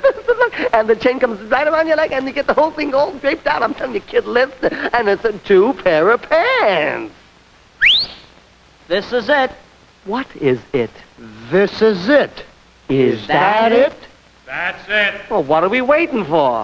And the chain comes right around your leg, and you get the whole thing all draped out. I'm telling you, kid, lift, and it's a 2 pair of pants. This is it. What is it? This is it. Is that it? That's it. Well, what are we waiting for?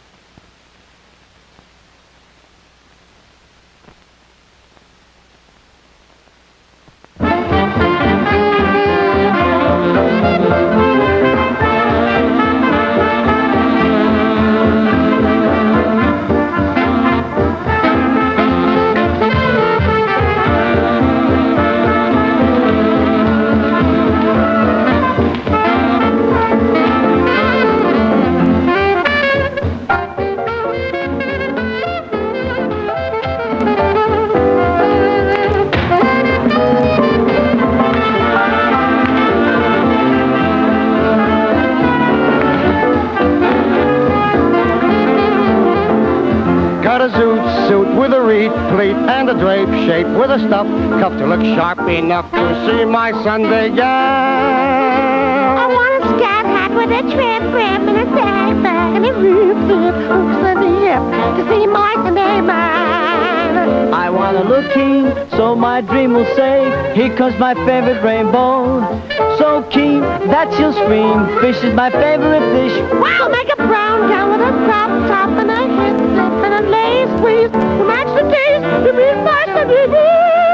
Got a zoot suit with a reed pleat and a drape shape with a stuff cuff to look sharp enough to see my Sunday gown. I want a scat hat with a trim brim and a sag bag and a roof hooks in the hip to see my Sunday man. I want to look keen, so my dream will say, here comes my favorite rainbow. So keen that she'll scream, fish is my favorite fish. Wow, make a brown gown with a crop top and a head slip and a lace waist to match the taste to be my Sunday boo.